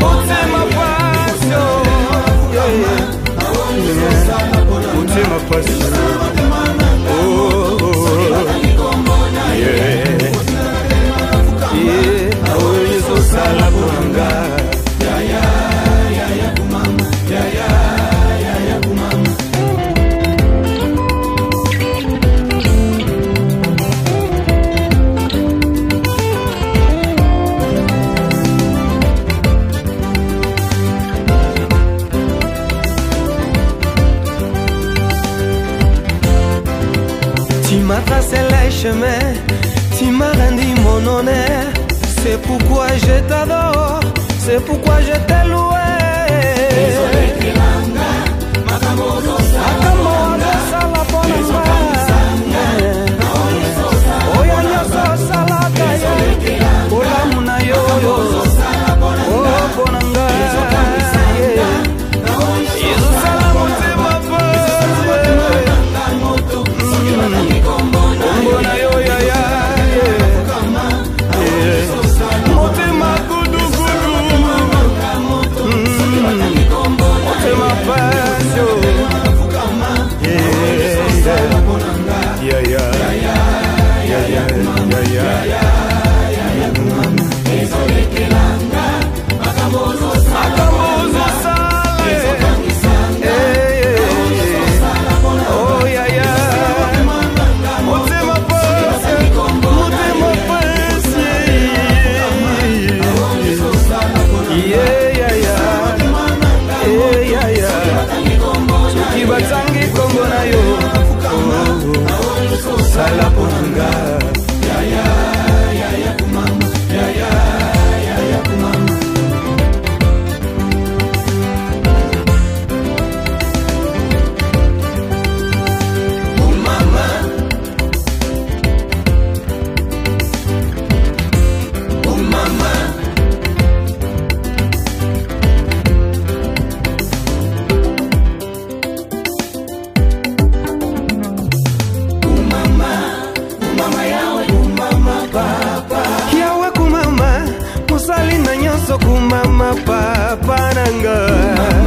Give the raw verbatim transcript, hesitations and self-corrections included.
Motema pasio, motema pasio. Oh, yeah, yeah. Awe so sala bonga. Ya ya ya ya kumama, ya ya ya ya kumama. Tu m'as tracé les chemins, tu m'as rendu mon honneur. C'est pourquoi je t'adore, c'est pourquoi je t'ai loué. Ezolekela, makamozo sala bonanga. Oya nyoso sala kaya, ola muna yo yo. Oh bonanga, Yesu sala motema Mbona yo ya ya motema gudu gudu motema pasio ya ya ya ya ya ya ezolekela makamozo sala oh ya ya motema pasio motema pasio yeah yeah yeah yeah yeah kibatangi kongo na yo sala bonga ya ya ya ya kumama ya ya ya ya kumama. Kumama papa nanga